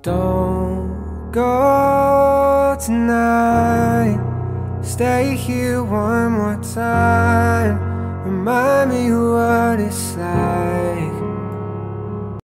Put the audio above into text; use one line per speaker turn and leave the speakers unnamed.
Don't go tonight. Stay here one more time. Remind me what it's like